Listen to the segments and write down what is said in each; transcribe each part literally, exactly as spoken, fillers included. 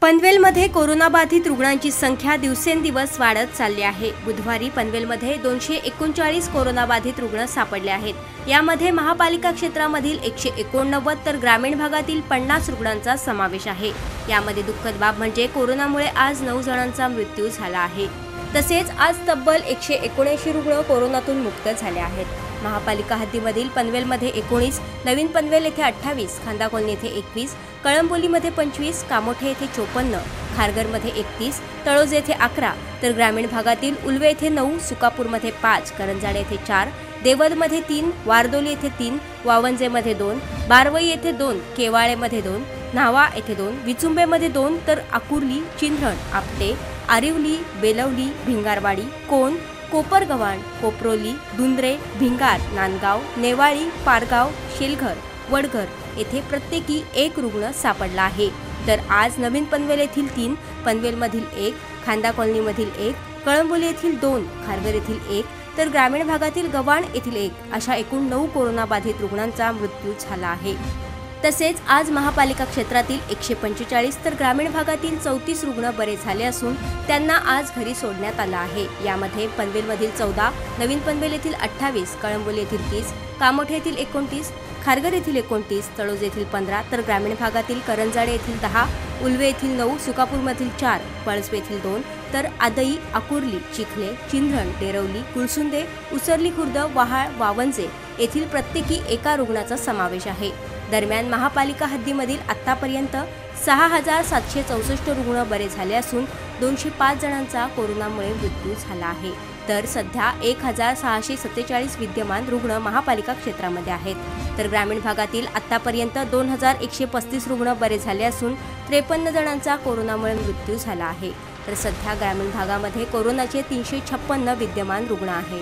पनवेलमध्ये कोरोनाबाधित रुग्णांची संख्या दिवसेंदिवस वाढत चालली आहे। बुधवारी पनवेलमध्ये दोनशे एकोणचाळीस कोरोनाबाधित रुग्ण सापडले आहेत। यामध्ये महापालिका क्षेत्रामधील एकशे एकोणनव्वद तर ग्रामीण भागातील पन्नास रुग्णांचा समावेश आहे। यामध्ये दुःखद बाब म्हणजे कोरोनामुळे आज नऊ जणांचा मृत्यू झाला आहे। तसेच आज तब्बल एकशे एकोणऐंशी रुग्ण कोरोनातून मुक्त झाले आहेत। महापालिका हद्दीमधील पनवेलमध्ये एकोणीस, नवीन पनवेल येथे अठ्ठावीस, खांदा कॉलनी येथे एकवीस, कळंबोलीमध्ये पंचवीस, कामोठे येथे चोपन्न, खारघरमध्ये एकतीस, तळोज येथे अकरा तर ग्रामीण भागातील उल्वे येथे नऊ, सुकापूरमध्ये पाच, करंजाडे येथे चार, देवदमध्ये तीन, वारदोली येथे तीन, वावंजेमध्ये दोन, बारवई येथे दोन, केवाळेमध्ये दोन, न्हावा येथे दोन, विचुंबेमध्ये दोन तर आकुर्ली, चिंधण, आपटे, आरिवली, बेलवली, भिंगारवाडी, कोण, कोपरगव्हाण, कोपरोली, दुंद्रे, भिंगार, नांदगाव, नेवाळी, पारगाव, शेलघर, वडघर येथे प्रत्येकी एक रुग्ण सापडला आहे। तर आज नवीन पनवेल येथील तीन, पनवेलमधील एक, खांदा कॉलनीमधील एक, कळंबोली येथील दोन, खारघर येथील एक तर ग्रामीण भागातील गव्हाण येथील एक अशा एकूण नऊ कोरोनाबाधित रुग्णांचा मृत्यू झाला आहे। तसेच आज महापालिका क्षेत्रातील एकशे पंचेचाळीस तर ग्रामीण भागातील चौतीस रुग्ण बरे झाले असून त्यांना आज घरी सोडण्यात आलं आहे। यामध्ये पनवेलमधील चौदा, नवीन पनवेल येथील अठ्ठावीस, कळंबोली येथील तीस, कामोठे येथील एकोणतीस, खारघर येथील एकोणतीस, तळोज येथील पंधरा तर ग्रामीण भागातील करंजाडे येथील दहा, उल्वे येथील नऊ, सुकापूरमधील चार, पळसवे येथील दोन तर आदई, आकुर्ली, चिखले, चिंधण, डेरवली, कुळसुंदे, उसरली खुर्द, वहाळ, वावंजे येथील प्रत्येकी एका रुग्णाचा समावेश आहे। दरम्यान महापालिका हद्दीमधील आतापर्यंत सहा हजार सातशे चौसष्ट रुग्ण बरे झाले असून दोनशे पाच जणांचा कोरोनामुळे मृत्यू झाला आहे। तर सध्या एक हजार सहाशे सत्तेचाळीस विद्यमान रुग्ण महापालिका क्षेत्रामध्ये आहेत। तर ग्रामीण भागातील आतापर्यंत दोन हजार एकशे पस्तीस रुग्ण बरे झाले असून त्रेपन्न जणांचा कोरोनामुळे मृत्यू झाला आहे। तर सध्या ग्रामीण भागामध्ये कोरोनाचे तीनशे छप्पन्न विद्यमान रुग्ण आहेत।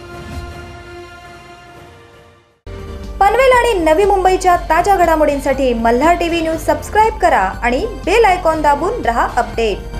पनवेल आणि नवी मुंबईच्या ताज्या घडामोडींसाठी मल्हार टीव्ही न्यूज सबस्क्राइब करा आणि बेल आयकॉन दाबून रहा अपडेट।